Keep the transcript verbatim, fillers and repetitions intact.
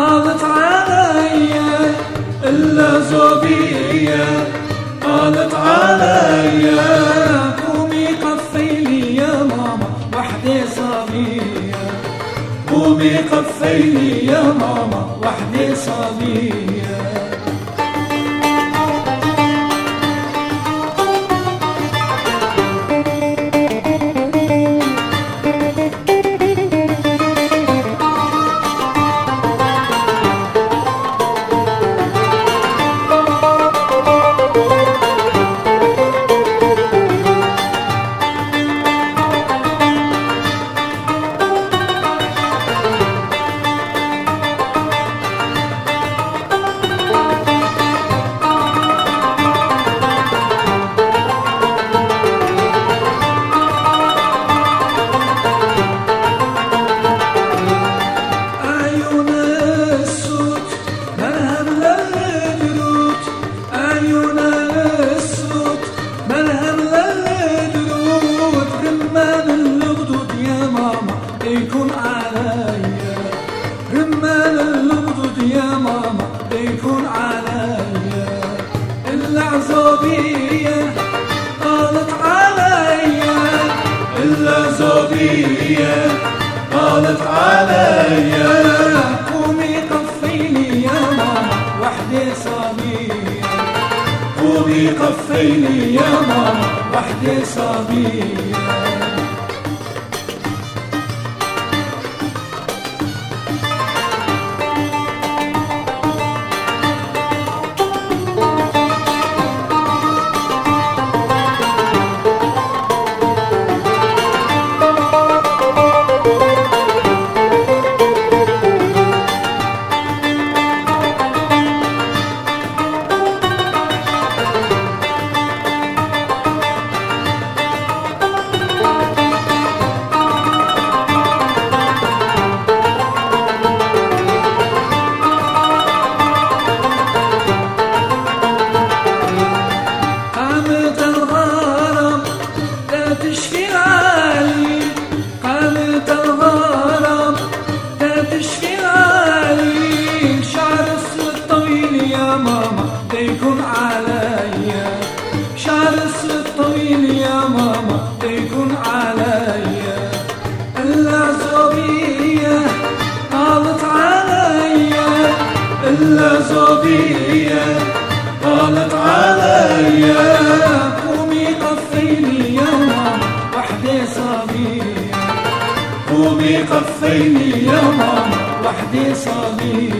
قالت عليا إلا زوبية، قالت عليا قومي قفيلي يا ماما وحدي صبية، قومي قفيلي يا ماما وحدي صبية. يكون عليا رمال الغدود يا ماما يكون عليا إلا زوبية، قالت عليا إلا زوبية، قالت عليا قومي قفيني يا ماما وحدي صبية، قومي قفيني يا ماما وحدي صبية. يكون عليا شعر السود طويل يا ماما يكون عليا إلا زوبية، قالت عليا إلا زوبية، قالت عليا قومي قفيني يا ماما وحدي صبية، قومي قفيني يا ماما وحدي صبية.